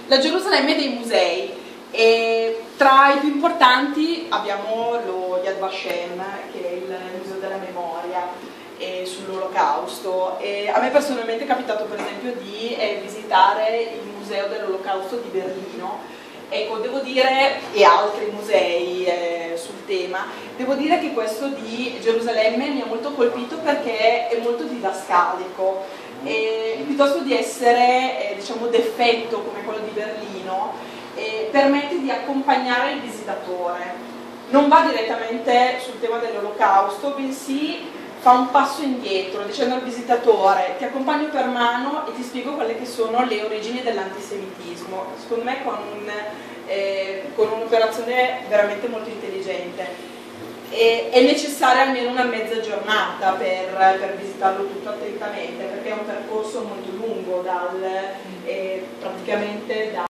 la Gerusalemme dei musei, e tra i più importanti abbiamo lo Yad Vashem, che è il museo della memoria sull'Olocausto. A me personalmente è capitato per esempio di visitare il museo dell'Olocausto di Berlino. Ecco, devo dire, e altri musei sul tema, devo dire che questo di Gerusalemme mi ha molto colpito perché è molto didascalico, piuttosto di essere diciamo d'effetto come quello di Berlino, permette di accompagnare il visitatore. Non va direttamente sul tema dell'Olocausto, bensì fa un passo indietro dicendo al visitatore: ti accompagno per mano e ti spiego quelle che sono le origini dell'antisemitismo. Secondo me con un'operazione veramente molto intelligente. È necessaria almeno una mezza giornata per visitarlo tutto attentamente, perché è un percorso molto lungo praticamente